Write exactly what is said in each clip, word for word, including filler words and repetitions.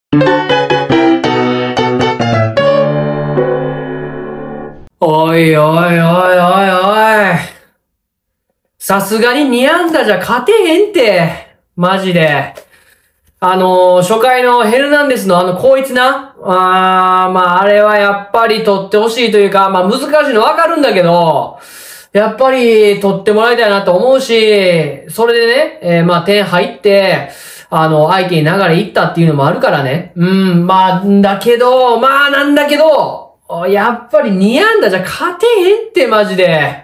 おいおいおいおいおい。さすがにに安打じゃ勝てへんって。マジで。あのー、初回のヘルナンデスのあのこいつな。あー、まああれはやっぱり取ってほしいというか、まあ難しいのわかるんだけど、やっぱり取ってもらいたいなと思うし、それでね、えー、まあ点入って、あの、相手に流れいったっていうのもあるからね。うん、まあ、だけど、まあなんだけど、やっぱりに安打じゃ勝てへんってマジで。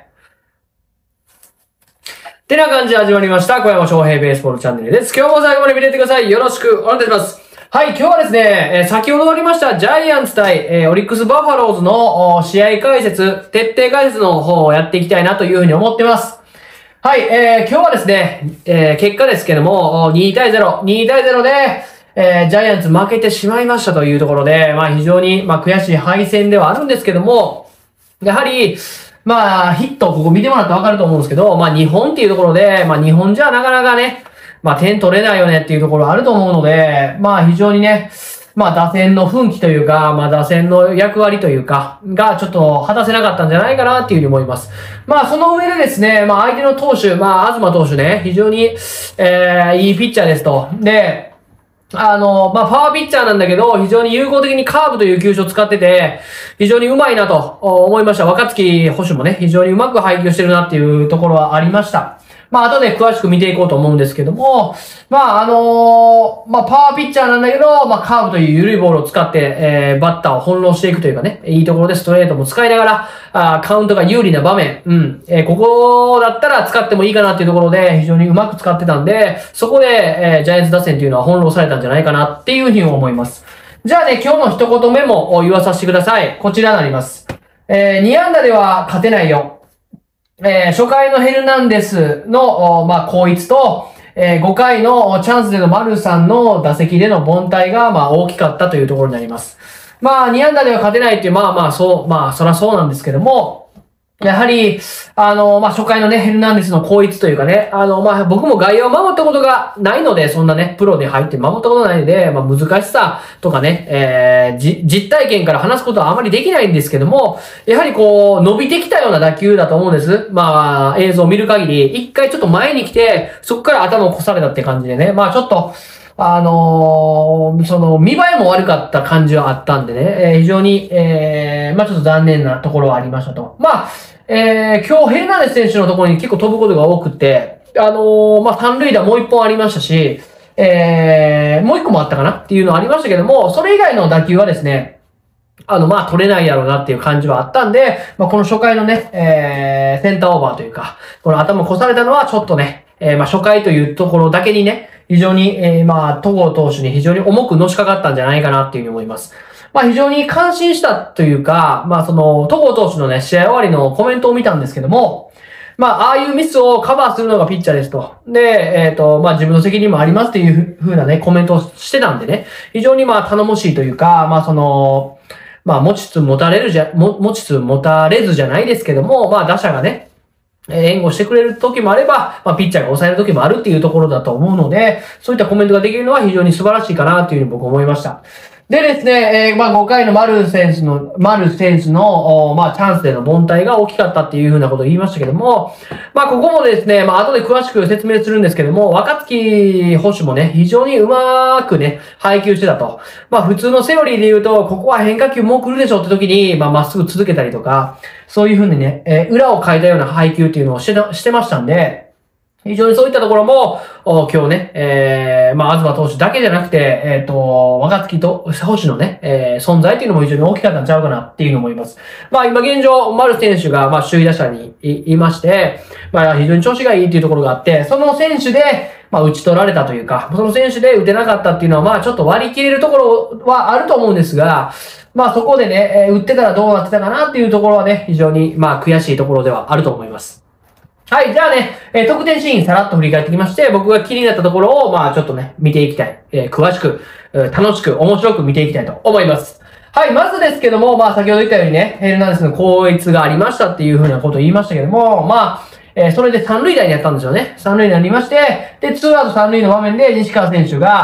ってな感じで始まりました。小山翔平ベースボールチャンネルです。今日も最後まで見ていってください。よろしくお願いいたします。はい、今日はですね、えー、先ほど終わりましたジャイアンツ対、えー、オリックスバファローズの試合解説、徹底解説の方をやっていきたいなというふうに思ってます。はい、えー、今日はですね、えー、結果ですけども、に対ゼロ、に対ゼロで、えー、ジャイアンツ負けてしまいましたというところで、まあ非常に、まあ悔しい敗戦ではあるんですけども、やはり、まあヒットここ見てもらってわかると思うんですけど、まあ日本っていうところで、まあ日本じゃなかなかね、まあ点取れないよねっていうところあると思うので、まあ非常にね、まあ打線の奮起というか、まあ打線の役割というか、がちょっと果たせなかったんじゃないかなっていうふうに思います。まあその上でですね、まあ相手の投手、まあ東投手ね、非常に、えー、いいピッチャーですと。で、あの、まあ、パワーピッチャーなんだけど、非常に有効的にカーブという球種を使ってて、非常にうまいなと思いました。若月捕手もね、非常にうまく配球してるなっていうところはありました。まあ、後で詳しく見ていこうと思うんですけども、まあ、あのー、まあ、パワーピッチャーなんだけど、まあ、カーブという緩いボールを使って、えー、バッターを翻弄していくというかね、いいところでストレートも使いながら、あカウントが有利な場面、うん、えー、ここだったら使ってもいいかなっていうところで、非常にうまく使ってたんで、そこで、えー、ジャイアンツ打線っていうのは翻弄されたんじゃないかなっていうふうに思います。じゃあね、今日の一言目も言わさせてください。こちらになります。えー、に安打では勝てないよ。えー、初回のヘルナンデスの、まあ、後逸と、えー、ごかいのチャンスでの丸さんの打席での凡退が、まあ、大きかったというところになります。まあ、に安打では勝てないっていう、まあまあ、そう、まあ、そらそうなんですけども、やはり、あの、まあ、初回のね、ヘルナンデスの後逸というかね、あの、まあ、僕も外野を守ったことがないので、そんなね、プロで入って守ったことないので、まあ、難しさとかね、えー、じ、実体験から話すことはあまりできないんですけども、やはりこう、伸びてきたような打球だと思うんです。まあ、映像を見る限り、一回ちょっと前に来て、そこから頭を越されたって感じでね、まあ、ちょっと、あのー、その、見栄えも悪かった感じはあったんでね、えー、非常に、えー、まあちょっと残念なところはありましたと。まあ、えー、今日ヘルナンデス選手のところに結構飛ぶことが多くて、あのー、まあ三塁打もう一本ありましたし、えー、もう一個もあったかなっていうのはありましたけども、それ以外の打球はですね、あの、まあ、取れないやろうなっていう感じはあったんで、まあ、この初回のね、えー、センターオーバーというか、この頭越されたのはちょっとね、えー、まあ、初回というところだけにね、非常に、えー、まあ、戸郷投手に非常に重くのしかかったんじゃないかなっていうふうに思います。まあ、非常に感心したというか、まあ、その、戸郷投手のね、試合終わりのコメントを見たんですけども、まあ、ああいうミスをカバーするのがピッチャーですと。で、えっと、まあ、自分の責任もありますっていうふうなね、コメントをしてたんでね、非常にまあ、頼もしいというか、まあ、その、まあ、持ちつ持たれるじゃ、も、持ちつ持たれずじゃないですけども、まあ、打者がね、援護してくれる時もあれば、まあ、ピッチャーが抑える時もあるっていうところだと思うので、そういったコメントができるのは非常に素晴らしいかなというふうに僕思いました。でですね、えー、まあごかいの丸選手の、丸選手の、まあチャンスでの凡退が大きかったっていうふうなことを言いましたけども、まあここもですね、まあ後で詳しく説明するんですけども、若月捕手もね、非常にうまくね、配球してたと。まあ普通のセオリーで言うと、ここは変化球もう来るでしょって時に、まあまっすぐ続けたりとか、そういうふうにね、えー、裏を変えたような配球っていうのをしてしてましたんで、非常にそういったところも、今日ね、えー、まあ、東投手だけじゃなくて、えっと、若月と、捕手のね、えー、存在っていうのも非常に大きかったんちゃうかなっていうのも思います。まあ、今現状、丸選手が、まあ、首位打者に い, いまして、まあ、非常に調子がいいっていうところがあって、その選手で、まあ、打ち取られたというか、その選手で打てなかったっていうのは、まあ、ちょっと割り切れるところはあると思うんですが、まあ、そこでね、打ってたらどうなってたかなっていうところはね、非常に、まあ、悔しいところではあると思います。はい、じゃあね、えー、得点シーンさらっと振り返ってきまして、僕が気になったところを、まあちょっとね、見ていきたい。えー、詳しく、えー、楽しく、面白く見ていきたいと思います。はい、まずですけども、まあ先ほど言ったようにね、ヘルナンデスの後逸がありましたっていうふうなことを言いましたけども、まあ、えー、それで三塁打にやったんですよね。三塁打になりまして、で、ツーアウト三塁の場面で西川選手が、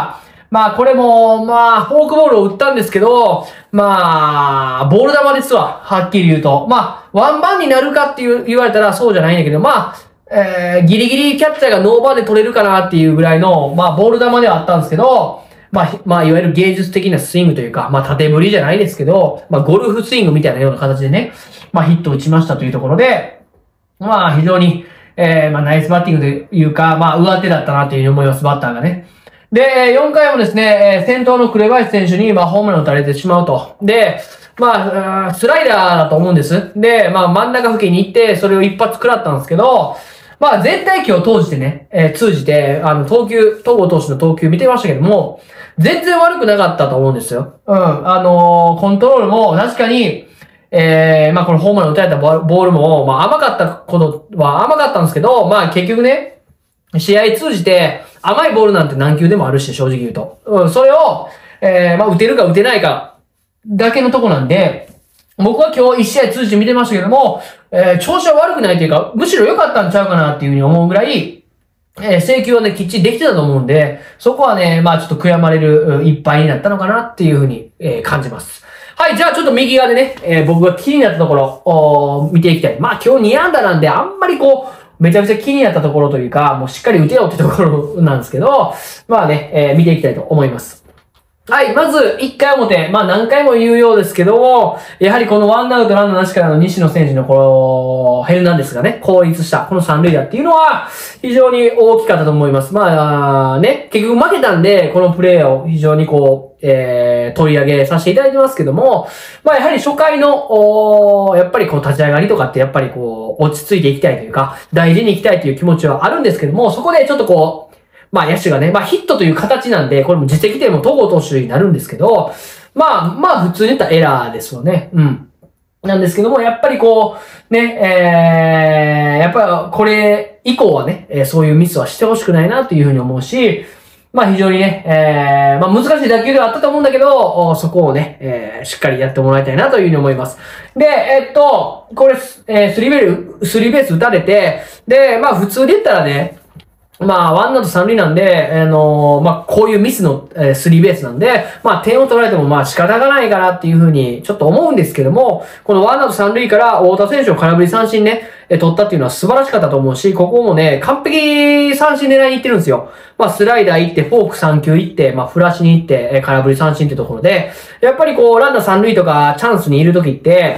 まあこれも、まあフォークボールを打ったんですけど、まあ、ボール球ですわ。はっきり言うと。まあ、ワンバンになるかっていう言われたらそうじゃないんだけど、まあ、えー、ギリギリキャッチャーがノーバーで取れるかなっていうぐらいの、まあボール球ではあったんですけど、まあ、まあ、いわゆる芸術的なスイングというか、まあ縦振りじゃないですけど、まあゴルフスイングみたいなような形でね、まあヒットを打ちましたというところで、まあ非常に、えー、まあナイスバッティングというか、まあ上手だったなというふうに思います、バッターがね。で、よんかいもですね、先頭の紅林選手に、まあ、ホームランを打たれてしまうと。で、まあ、スライダーだと思うんです。で、まあ、真ん中付近に行って、それを一発食らったんですけど、まあ、全体球を通じてね、えー、通じて、あの、投球、戸郷投手の投球見てましたけども、全然悪くなかったと思うんですよ。うん。あのー、コントロールも確かに、えー、まあ、このホームラン打たれたボールも、まあ、甘かったことは甘かったんですけど、まあ、結局ね、試合通じて、甘いボールなんて何球でもあるし、正直言うと。うん、それを、えー、まあ、打てるか打てないか、だけのとこなんで、僕は今日一試合通じて見てましたけども、えー、調子は悪くないというか、むしろ良かったんちゃうかなっていうふうに思うぐらい、えー、制球はね、きっちりできてたと思うんで、そこはね、まあちょっと悔やまれる一敗になったのかなっていうふうに、えー、感じます。はい、じゃあちょっと右側でね、えー、僕が気になったところを見ていきたい。まあ今日に安打なんで、あんまりこう、めちゃめちゃ気になったところというか、もうしっかり打てよってところなんですけど、まあね、えー、見ていきたいと思います。はい、まず、いっかい表。まあ何回も言うようですけども、やはりこのワンアウトランナーなしからの西野選手のこの、ヘルナンデスがね、攻撃した、この三塁打っていうのは、非常に大きかったと思います。まあ、ね、結局負けたんで、このプレーを非常にこう、えー、取り上げさせていただいてますけども、まあやはり初回の、おやっぱりこう立ち上がりとかってやっぱりこう、落ち着いていきたいというか、大事にいきたいという気持ちはあるんですけども、そこでちょっとこう、まあ野手がね、まあヒットという形なんで、これも実績点も戸郷投手になるんですけど、まあ、まあ普通に言ったらエラーですよね。うん。なんですけども、やっぱりこう、ね、えー、やっぱこれ以降はね、えー、そういうミスはしてほしくないなというふうに思うし、まあ非常にね、えー、まあ難しい打球ではあったと思うんだけど、そこをね、えー、しっかりやってもらいたいなというふうに思います。で、えー、っと、これ、えー、スリーベース、スリーベース打たれて、で、まあ普通で言ったらね、まあ、ワンアウト三塁なんで、あのー、まあ、こういうミスの、えー、スリーベースなんで、まあ、点を取られてもまあ仕方がないかなっていうふうにちょっと思うんですけども、このワンアウト三塁から太田選手を空振り三振ね、えー、取ったっていうのは素晴らしかったと思うし、ここもね、完璧三振狙いに行ってるんですよ。まあ、スライダー行って、フォークさん球行って、まあ、フラッシュに行って、えー、空振り三振ってところで、やっぱりこう、ランナー三塁とかチャンスにいるときって、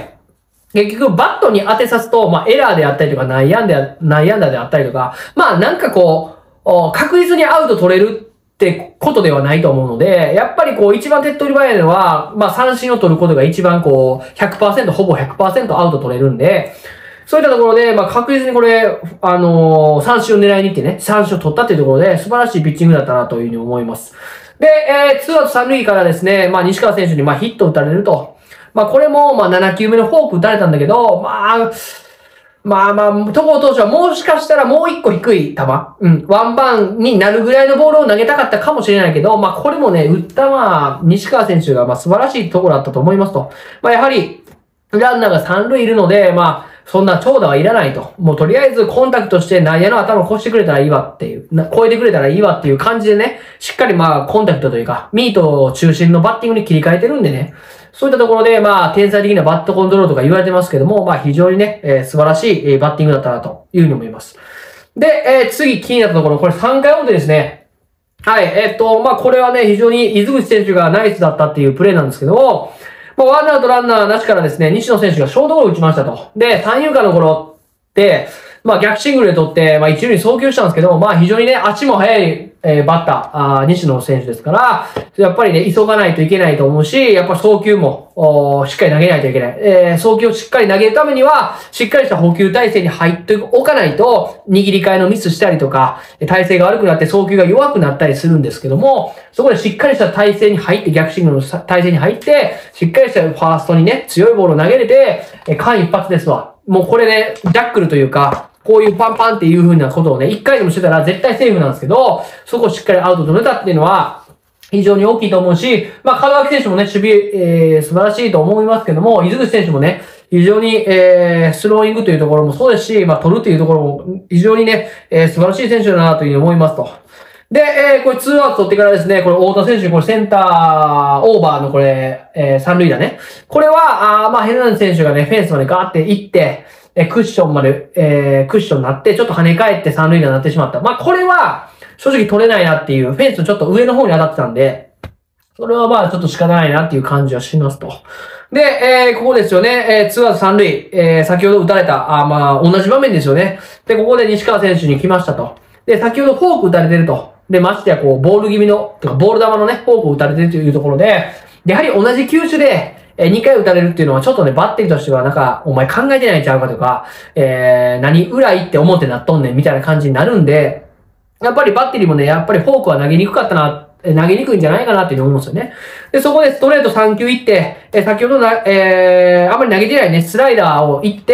結局、バットに当てさすと、まあ、エラーであったりとか、内野安打、内野安打であったりとか、まあ、なんかこう、確実にアウト取れるってことではないと思うので、やっぱりこう一番手っ取り早いのは、まあ三振を取ることが一番こう ひゃくパーセント、ほぼ ひゃくパーセント アウト取れるんで、そういったところで、まあ確実にこれ、あのー、三振を狙いに行ってね、三振を取ったっていうところで素晴らしいピッチングだったなというふうに思います。で、えー、ツーアウト三塁からですね、まあ西川選手にまあヒットを打たれると。まあこれもまあなな球目のフォーク打たれたんだけど、まあ、まあまあ、戸郷投手はもしかしたらもう一個低い球、うん、ワンバンになるぐらいのボールを投げたかったかもしれないけど、まあこれもね、打ったまあ、西川選手がまあ素晴らしいところだったと思いますと。まあやはり、ランナーが三塁いるので、まあ、そんな長打はいらないと。もうとりあえずコンタクトして内野の頭を越してくれたらいいわっていう、超えてくれたらいいわっていう感じでね、しっかりまあコンタクトというか、ミート中心のバッティングに切り替えてるんでね、そういったところで、まあ、天才的なバットコントロールとか言われてますけども、まあ、非常にね、えー、素晴らしい、えー、バッティングだったな、というふうに思います。で、えー、次気になったところ、これさんかい表ですね。はい、えー、っと、まあ、これはね、非常に伊豆口選手がナイスだったっていうプレーなんですけども、まあ、ワンアウトランナーなしからですね、西野選手がショートゴロ打ちましたと。で、三遊間の頃って、まあ、逆シングルで取って、まあ、一塁に送球したんですけど、まあ、非常にね、足も速い、えー、バッター、あ西野選手ですから、やっぱりね、急がないといけないと思うし、やっぱ送球も、おしっかり投げないといけない。えー、送球をしっかり投げるためには、しっかりした補給体制に入っておかないと、握り替えのミスしたりとか、体勢が悪くなって送球が弱くなったりするんですけども、そこでしっかりした体勢に入って、逆シングルの体勢に入って、しっかりしたファーストにね、強いボールを投げれて、え間一髪ですわ。もうこれね、ジャックルというか、こういうパンパンっていう風なことをね、一回でもしてたら絶対セーフなんですけど、そこをしっかりアウト取れたっていうのは、非常に大きいと思うし、まあ、門脇選手もね、守備、えー、素晴らしいと思いますけども、伊豆口選手もね、非常に、えー、スローイングというところもそうですし、まあ、取るというところも非常にね、えー、素晴らしい選手だなというふうに思いますと。 で、えー、これツーアウト取ってからですね、これ太田選手、これセンターオーバーのこれ、えー、三塁打ね。これは、あまあヘルナンデス選手がね、フェンスまでガーって行って、えー、クッションまで、えー、クッションになって、ちょっと跳ね返って三塁打になってしまった。まあこれは、正直取れないなっていう、フェンスのちょっと上の方に当たってたんで、それはまあちょっと仕方ないなっていう感じはしますと。で、えー、ここですよね、えー、ツーアウト三塁、えー、先ほど打たれた、あまあ同じ場面ですよね。で、ここで西川選手に来ましたと。で、先ほどフォーク打たれてると。で、ましてやこう、ボール気味の、とかボール球のね、フォークを打たれてるというところで、やはり同じ球種で、えー、にかい打たれるっていうのはちょっとね、バッテリーとしてはなんか、お前考えてないんちゃうかとか、えー、何裏いって思ってなっとんねんみたいな感じになるんで、やっぱりバッテリーもね、やっぱりフォークは投げにくかったな、投げにくいんじゃないかなっていうふうに思いますよね。で、そこでストレートさん球いって、えー、先ほどな、えー、あまり投げてないね、スライダーをいって、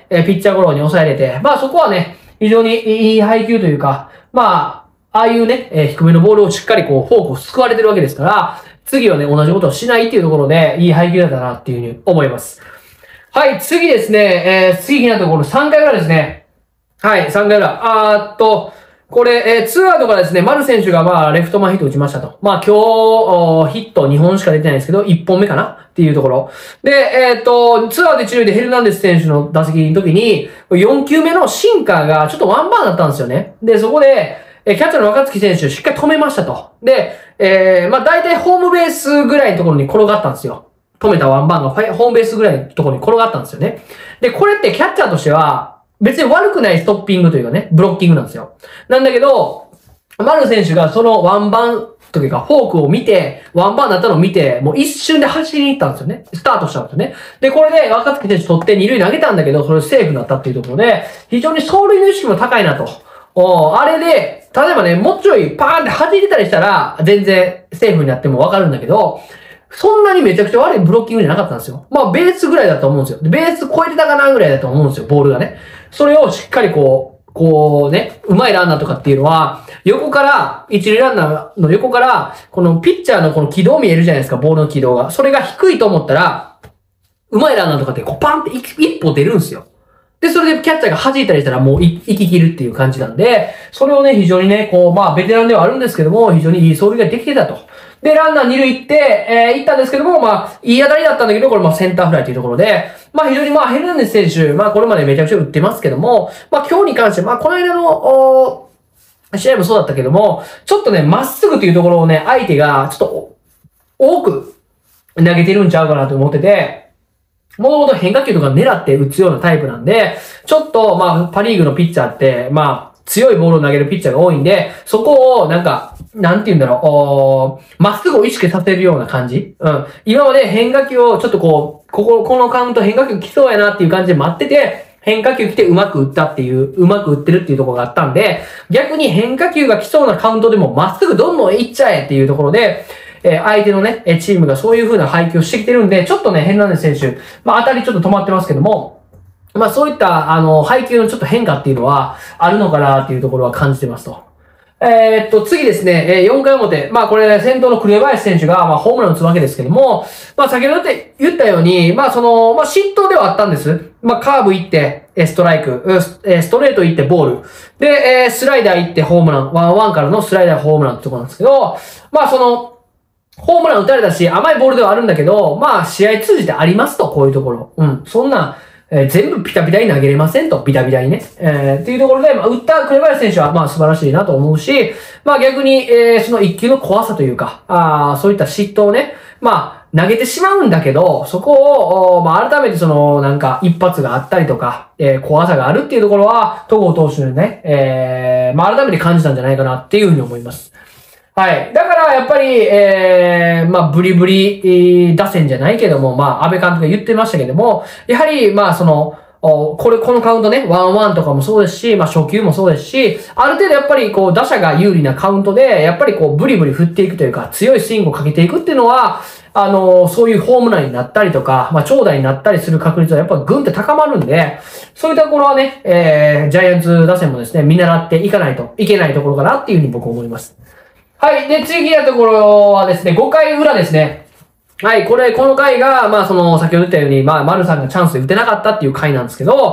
えー、ピッチャーゴロに抑えれて、まあそこはね、非常にいい配球というか、まあ、ああいうね、えー、低めのボールをしっかりこう、フォークを救われてるわけですから、次はね、同じことをしないっていうところで、いい配球だったなっていうふうに思います。はい、次ですね、えー、次気になったところさんかい裏ですね。はい、さんかい裏。あーっと、これ、えー、ツーアウトからですね、丸選手がまあ、レフト前ヒット打ちましたと。まあ、今日、ヒットにほんしか出てないんですけど、いっぽんめかなっていうところ。で、えー、っと、ツーアウト一塁でヘルナンデス選手の打席の時に、よん球目のシンカーがちょっとワンバーだったんですよね。で、そこで、え、キャッチャーの若月選手しっかり止めましたと。で、えー、まあ、大体ホームベースぐらいのところに転がったんですよ。止めたワンバンがホームベースぐらいのところに転がったんですよね。で、これってキャッチャーとしては、別に悪くないストッピングというかね、ブロッキングなんですよ。なんだけど、丸選手がそのワンバンというかフォークを見て、ワンバンだったのを見て、もう一瞬で走りに行ったんですよね。スタートしたんですよね。で、これで若月選手取って二塁投げたんだけど、それセーフになったっていうところで、非常に走塁の意識も高いなと。おあれで、例えばね、もうちょいパーンって弾いてたりしたら、全然セーフになってもわかるんだけど、そんなにめちゃくちゃ悪いブロッキングじゃなかったんですよ。まあ、ベースぐらいだと思うんですよ。ベース超えてたかなぐらいだと思うんですよ、ボールがね。それをしっかりこう、こうね、うまいランナーとかっていうのは、横から、一塁ランナーの横から、このピッチャーのこの軌道見えるじゃないですか、ボールの軌道が。それが低いと思ったら、うまいランナーとかってこうパンって一歩出るんですよ。で、それでキャッチャーが弾いたりしたらもう行き切るっていう感じなんで、それをね、非常にね、こう、まあ、ベテランではあるんですけども、非常にいい走塁ができてたと。で、ランナー二塁行って、えー、行ったんですけども、まあ、いい当たりだったんだけど、これまあセンターフライというところで、まあ非常にまあヘルナンデス選手、まあこれまでめちゃくちゃ打ってますけども、まあ今日に関して、まあこの間の、お試合もそうだったけども、ちょっとね、まっすぐというところをね、相手がちょっと多く投げてるんちゃうかなと思ってて、もともと変化球とか狙って打つようなタイプなんで、ちょっとまあパリーグのピッチャーって、まあ強いボールを投げるピッチャーが多いんで、そこをなんか、なんて言うんだろう、まっすぐを意識させるような感じ。うん。今まで変化球をちょっとこう、ここ、このカウント変化球来そうやなっていう感じで待ってて、変化球来てうまく打ったっていう、うまく打ってるっていうところがあったんで、逆に変化球が来そうなカウントでもまっすぐどんどん行っちゃえっていうところで、えー、相手のね、チームがそういう風な配球をしてきてるんで、ちょっとね、ヘルナンデス選手、まあ当たりちょっと止まってますけども、まあそういった、あの、配球のちょっと変化っていうのはあるのかなっていうところは感じてますと。えー、っと、次ですね、えー、よんかい表。まあこれ、先頭の紅林選手が、まあホームラン打つわけですけども、まあ先ほど言ったように、まあその、まあ失投ではあったんです。まあカーブ行って、ストライク、ストレート行ってボール。で、スライダー行ってホームラン。ワンワンからのスライダーホームランってところなんですけど、まあその、ホームラン打たれたし、甘いボールではあるんだけど、まあ試合通じてありますと、こういうところ。うん。そんな、えー、全部ピタピタに投げれませんと、ビタビタにね。えー、っていうところで、まあ、打った紅林選手は、まあ、素晴らしいなと思うし、まあ、逆に、えー、その一球の怖さというか、あそういった嫉妬をね、まあ、投げてしまうんだけど、そこを、まあ、改めてその、なんか、一発があったりとか、えー、怖さがあるっていうところは、戸郷投手にね、えー、まあ、改めて感じたんじゃないかなっていうふうに思います。はい。だから、やっぱり、ええー、まあ、ブリブリ打線じゃないけども、まあ、安倍監督が言ってましたけども、やはり、まあ、その、これ、このカウントね、ワンワンとかもそうですし、まあ、初球もそうですし、ある程度やっぱり、こう、打者が有利なカウントで、やっぱりこう、ブリブリ振っていくというか、強いスイングをかけていくっていうのは、あの、そういうホームランになったりとか、まあ、長打になったりする確率はやっぱぐんって高まるんで、そういったところはね、えー、ジャイアンツ打線もですね、見習っていかないといけないところかなっていうふうに僕は思います。はい。で、次のところはですね、ごかい裏ですね。はい。これ、この回が、まあ、その、先ほど言ったように、まあ、丸さんがチャンスで打てなかったっていう回なんですけど、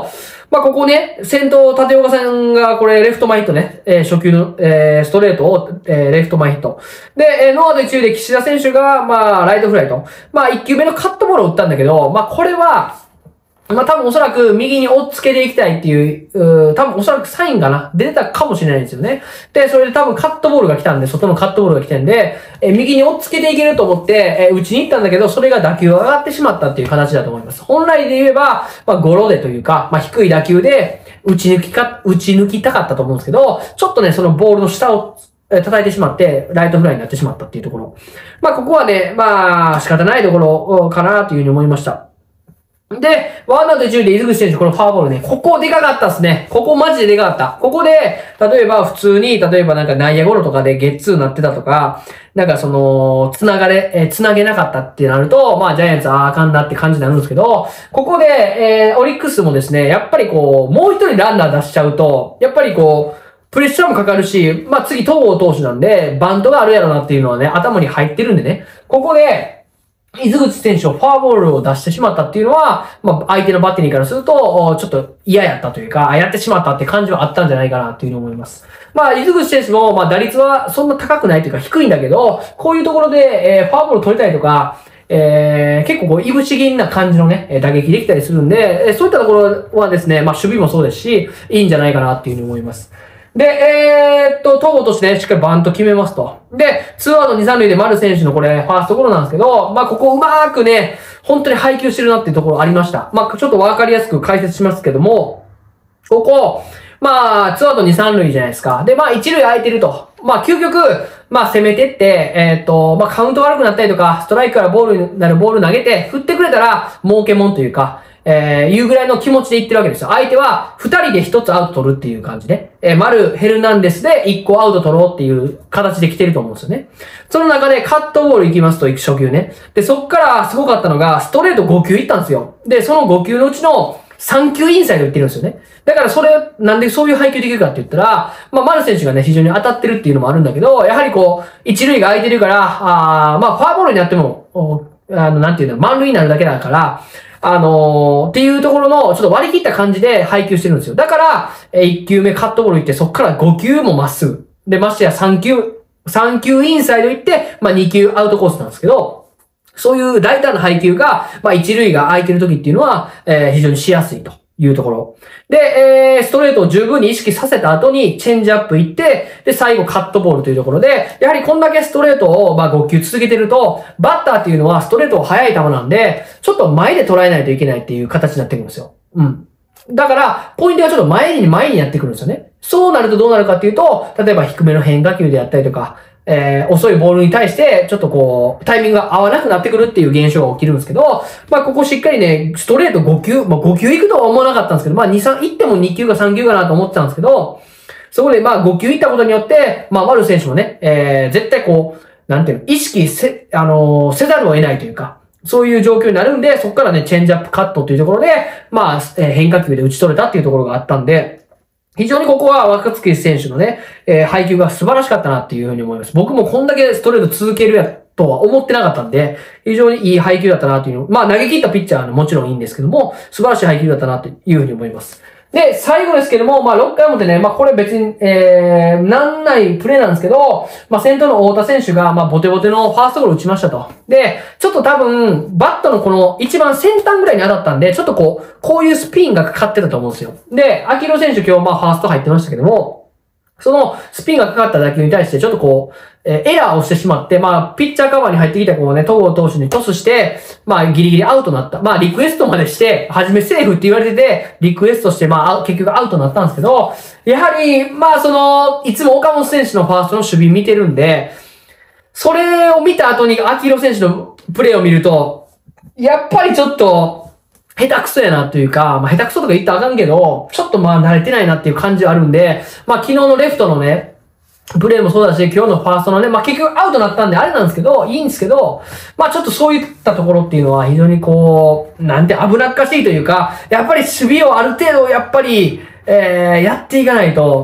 まあ、ここね、先頭、立岡さんが、これ、レフト前ヒットね、えー、初球の、えー、ストレートを、えー、レフト前ヒット。で、えー、ノーアウト一塁で岸田選手が、まあ、ライトフライと。まあ、一球目のカットボールを打ったんだけど、まあ、これは、まあ、多分おそらく右に追っつけていきたいっていう、う多分おそらくサインかな出てたかもしれないんですよね。で、それで多分カットボールが来たんで、外のカットボールが来てんで、え右に追っつけていけると思って、え打ちに行ったんだけど、それが打球が上がってしまったっていう形だと思います。本来で言えば、まあ、ゴロでというか、まあ、低い打球で、打ち抜きか、打ち抜きたかったと思うんですけど、ちょっとね、そのボールの下を、叩いてしまって、ライトフライになってしまったっていうところ。まあ、ここはね、まあ、仕方ないところかなというふうに思いました。で、ワンアウト一塁で伊豆口選手、このフォアボールね、ここでかかったっすね。ここマジででかかった。ここで、例えば普通に、例えばなんか内野ゴロとかでゲッツーになってたとか、なんかその、つながれ、えー、つなげなかったってなると、まあジャイアンツあーあかんなって感じになるんですけど、ここで、えー、オリックスもですね、やっぱりこう、もう一人ランナー出しちゃうと、やっぱりこう、プレッシャーもかかるし、まあ次東郷投手なんで、バントがあるやろなっていうのはね、頭に入ってるんでね、ここで、伊豆口選手をフォアボールを出してしまったっていうのは、まあ相手のバッテリーからすると、ちょっと嫌やったというか、やってしまったって感じはあったんじゃないかなっていうふうに思います。まあ伊豆口選手も、まあ打率はそんな高くないというか低いんだけど、こういうところで、えー、フォアボール取りたいとか、えー、結構こう、いぶし銀な感じのね、打撃できたりするんで、そういったところはですね、まあ守備もそうですし、いいんじゃないかなっていうふうに思います。で、えー、っと、東郷としてね、しっかりバント決めますと。で、ツーアウトに、さん塁で丸選手のこれ、ファーストゴロなんですけど、まあ、ここうまーくね、本当に配球してるなっていうところありました。まあ、ちょっとわかりやすく解説しますけども、ここ、まあ、ツーアウトに、さん塁じゃないですか。で、まあ、いち塁空いてると。まあ、究極、まあ、攻めてって、えー、っと、まあ、カウント悪くなったりとか、ストライクからボールになるボール投げて、振ってくれたら、儲けもんというか、えー、いうぐらいの気持ちで言ってるわけですよ。相手は、二人で一つアウト取るっていう感じで、えー、丸、ヘルナンデスで一個アウト取ろうっていう形で来てると思うんですよね。その中でカットボール行きますと、初球ね。で、そっからすごかったのが、ストレートご球行ったんですよ。で、そのご球のうちのさん球インサイド行ってるんですよね。だからそれ、なんでそういう配球できるかって言ったら、まあ、丸選手がね、非常に当たってるっていうのもあるんだけど、やはりこう、一塁が空いてるから、あまあ、フォアボールになっても、あの、なんていうの、満塁になるだけだから、あのー、っていうところの、ちょっと割り切った感じで配球してるんですよ。だから、えー、いち球目カットボール行って、そっからご球もまっすぐ。で、ましてやさん球、さん球インサイド行って、まあ、に球アウトコースなんですけど、そういう大胆な配球が、まあ、一塁が空いてる時っていうのは、えー、非常にしやすいというところ。で、えー、ストレートを十分に意識させた後に、チェンジアップ行って、で、最後カットボールというところで、やはりこんだけストレートを、まあ、ご球続けてると、バッターっていうのはストレート速い球なんで、ちょっと前で捉えないといけないっていう形になってくるんですよ。うん。だから、ポイントはちょっと前に前にやってくるんですよね。そうなるとどうなるかっていうと、例えば低めの変化球であったりとか、えー、遅いボールに対して、ちょっとこう、タイミングが合わなくなってくるっていう現象が起きるんですけど、まあ、ここしっかりね、ストレートご球、まあ、ご球行くとは思わなかったんですけど、まあ、に、さん、行ってもに球かさん球かなと思ってたんですけど、そこでまあ、ご球行ったことによって、まあ、丸選手もね、えー、絶対こう、なんていうの、意識せ、あのー、せざるを得ないというか、そういう状況になるんで、そこからね、チェンジアップカットというところで、まあ、えー、変化球で打ち取れたっていうところがあったんで、非常にここは若月選手のね、えー、配球が素晴らしかったなっていうふうに思います。僕もこんだけストレート続けるやとは思ってなかったんで、非常にいい配球だったなというの。まあ投げ切ったピッチャーはもちろんいいんですけども、素晴らしい配球だったなというふうに思います。で、最後ですけども、まあろっかい表ね、まあこれ別に、えー、なんないプレーなんですけど、まあ先頭の太田選手が、まあボテボテのファーストゴロ打ちましたと。で、ちょっと多分、バットのこの一番先端ぐらいに当たったんで、ちょっとこう、こういうスピンがかかってたと思うんですよ。で、秋広選手今日まあファースト入ってましたけども、そのスピンがかかった打球に対してちょっとこう、えー、エラーをしてしまって、まあ、ピッチャーカバーに入ってきたこうね、戸郷投手にトスして、まあ、ギリギリアウトになった。まあ、リクエストまでして、はじめセーフって言われてて、リクエストして、まあ、結局アウトになったんですけど、やはり、まあ、その、いつも岡本選手のファーストの守備見てるんで、それを見た後に秋広選手のプレーを見ると、やっぱりちょっと、下手くそやなというか、まあ、下手くそとか言ったらあかんけど、ちょっとまあ慣れてないなっていう感じはあるんで、まあ昨日のレフトのね、プレーもそうだし、今日のファーストのね、まあ結局アウトになったんであれなんですけど、いいんですけど、まあちょっとそういったところっていうのは非常にこう、なんて危なっかしいというか、やっぱり守備をある程度やっぱり、えー、やっていかないと、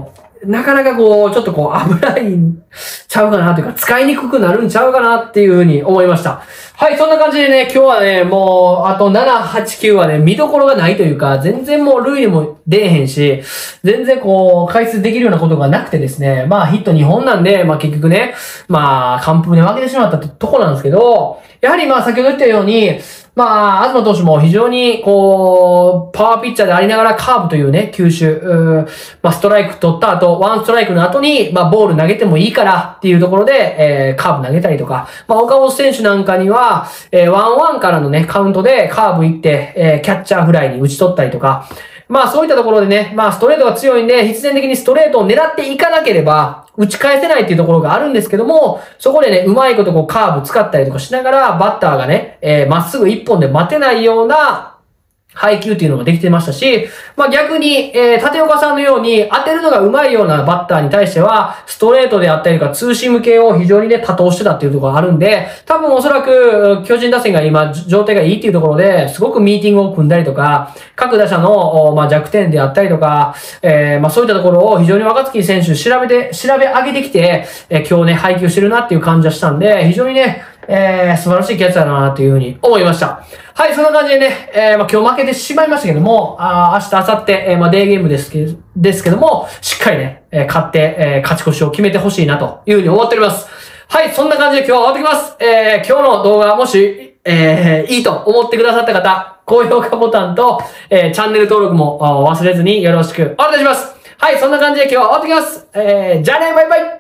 なかなかこう、ちょっとこう、危ないんちゃうかなというか、使いにくくなるんちゃうかなっていうふうに思いました。はい、そんな感じでね、今日はね、もう、あとなな、はち、きゅうはね、見どころがないというか、全然もう塁にも出えへんし、全然こう、解説できるようなことがなくてですね、まあヒットにほんなんで、まあ結局ね、まあ、完封で負けてしまったってとこなんですけど、やはりまあ先ほど言ったように、まあ、東投手も非常に、こう、パワーピッチャーでありながらカーブというね、球種、うまあ、ストライク取った後、ワンストライクの後に、まあ、ボール投げてもいいからっていうところで、えー、カーブ投げたりとか、まあ、岡本選手なんかには、えー、ワンワンからのね、カウントでカーブ行って、えー、キャッチャーフライに打ち取ったりとか、まあそういったところでね、まあストレートが強いんで、必然的にストレートを狙っていかなければ、打ち返せないっていうところがあるんですけども、そこでね、うまいことこうカーブ使ったりとかしながら、バッターがね、えー、まっすぐ一本で待てないような、配球っていうのができてましたし、まあ逆に、えー、立岡さんのように当てるのが上手いようなバッターに対しては、ストレートであったりとかツーシーム系を非常にね、多投してたっていうところがあるんで、多分おそらく巨人打線が今状態がいいっていうところで、すごくミーティングを組んだりとか、各打者の、まあ、弱点であったりとか、えー、まあそういったところを非常に若月選手調べて、調べ上げてきて、えー、今日ね、配球してるなっていう感じがしたんで、非常にね、えー、素晴らしいキャッチャーだなというふうに思いました。はい、そんな感じでね、えー、まあ今日負けてしまいましたけども、あ明日、明後日、えー、まあデーゲームですけですけども、しっかりね、えー、勝って、えー、勝ち越しを決めてほしいなというふうに思っております。はい、そんな感じで今日は終わってきます。えー、今日の動画もし、えー、いいと思ってくださった方、高評価ボタンと、えー、チャンネル登録も忘れずによろしくお願いします。はい、そんな感じで今日は終わってきます。えー、じゃあね、バイバイ。